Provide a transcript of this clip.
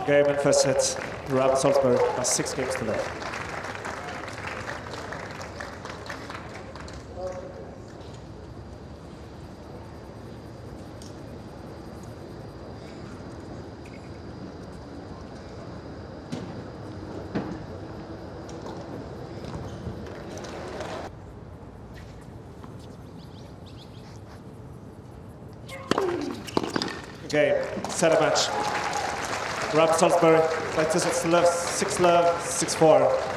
game and first set. Round Salisbury has 6 games to left. Game, set a match. Round Salisbury, 5-2 sets to love, 6-love, 6-4.